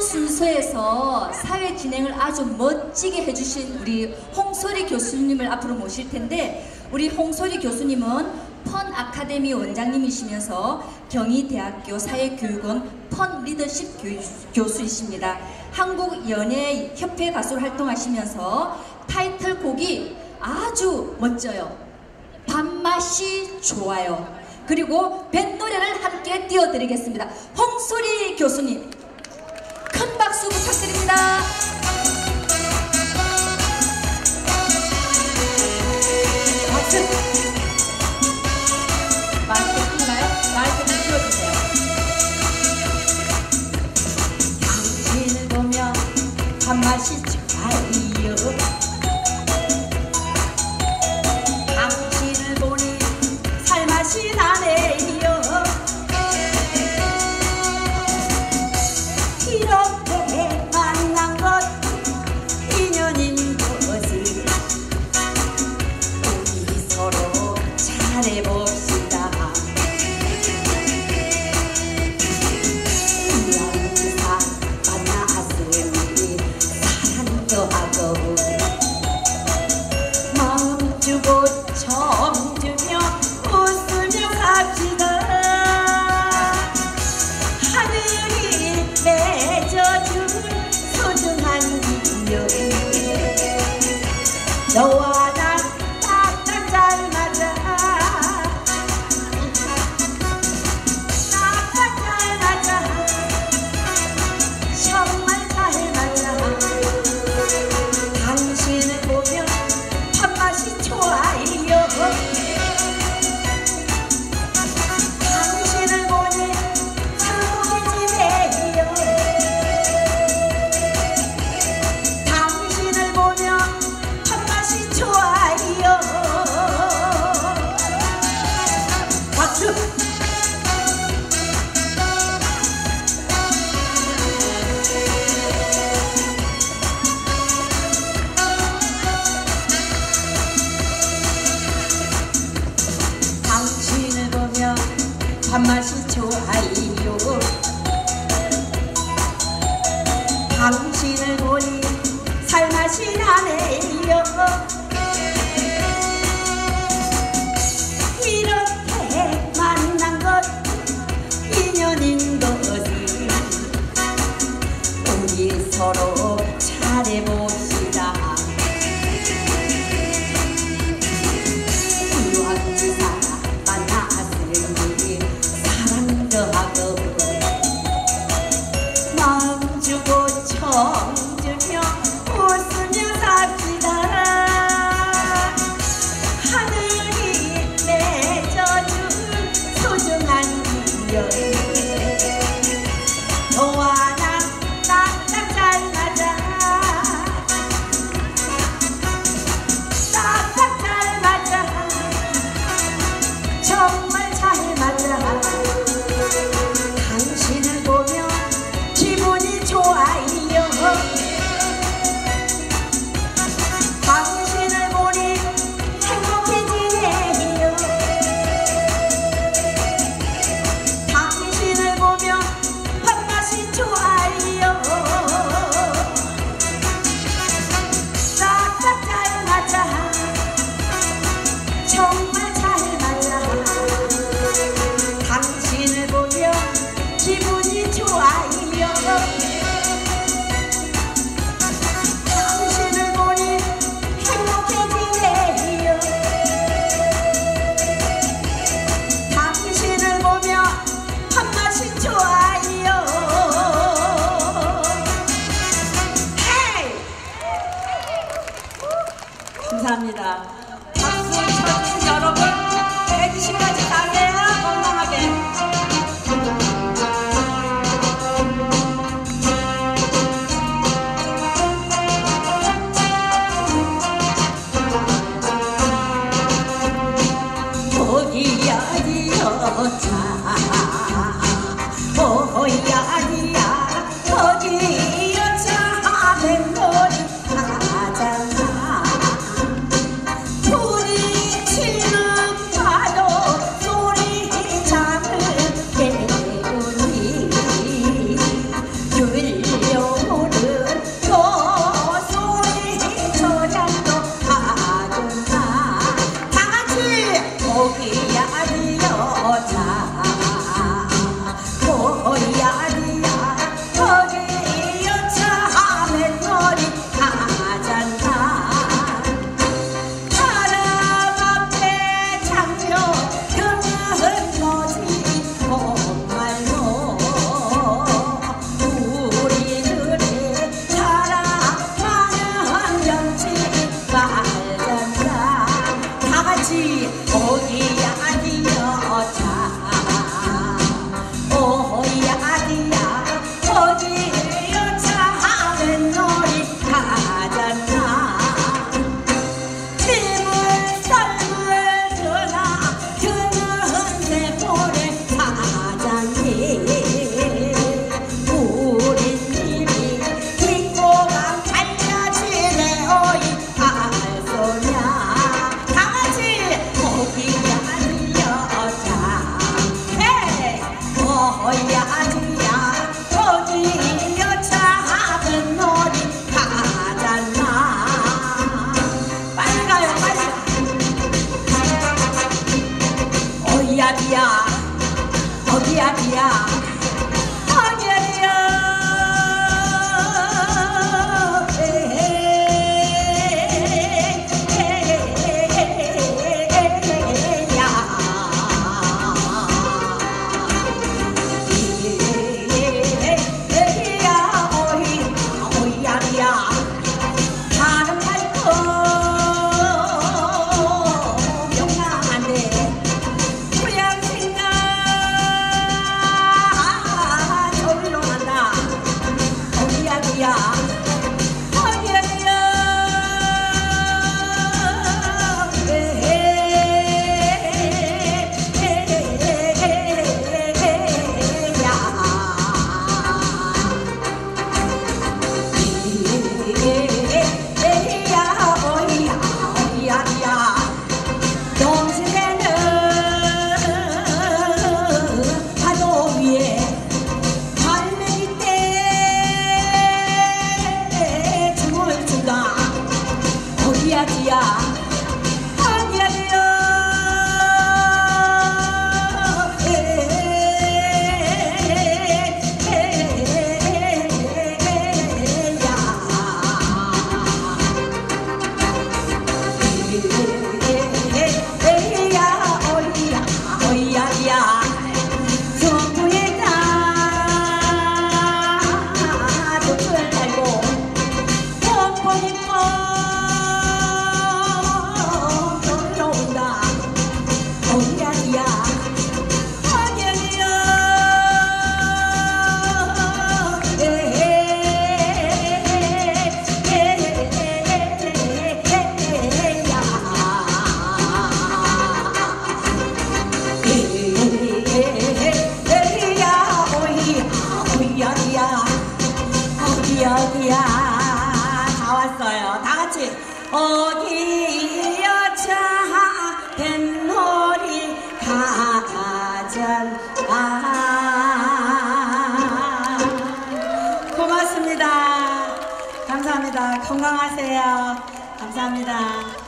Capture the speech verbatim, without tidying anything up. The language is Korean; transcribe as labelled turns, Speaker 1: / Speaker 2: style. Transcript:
Speaker 1: 순서에서 사회 진행을 아주 멋지게 해주신 우리 홍소리 교수님을 앞으로 모실 텐데, 우리 홍소리 교수님은 펀 아카데미 원장님이시면서 경희대학교 사회교육원 펀 리더십 교수이십니다. 한국연예협회 가수로 활동하시면서 타이틀곡이 아주 멋져요. 밥맛이 좋아요. 그리고 뱃노래를 함께 띄워드리겠습니다. 홍소리 교수님 큰 박수 부탁드립니다. 박수. 마이크 끄나요? 마이크 좀 키워주세요. 당신을 보면 밥맛이 좋아요. 당신을 보니 살맛이 나네요. 이렇게 만난 것 인연인 것을 우리 서로 잘해봅시다. 우연기사 만났으니 사랑도 하고 마음 주고 정 주며 웃으며 삽시다. 하늘이 맺어준 소중한 인연, 너와 난 딱딱 잘 맞아. 딱딱 잘 맞아. 정말 잘 맞아. 당신을 보면 밥맛이 좋아요. 당신을 보니 행복이 지네요. 당신을 보면 밥맛이 좋아요. 박수. 당신을 보면 밥맛이 좋아요. 당신을 보니 살맛이 나네요. 이렇게 만난 것 인연인 것을 우리 서로 잘해봅시다. 우연기사 만났으니 사랑도 하고 마음 주고 정 주며 웃으며 삽시다. 하늘이 맺어준 소중한 인연, 너와 난 딱딱 잘 맞아. 딱딱 잘 맞아. 정말 잘 맞아. 당신을 보면 기분이 좋아요. 짠. 아, 고맙습니다. 감사합니다. 건강하세요. 감사합니다.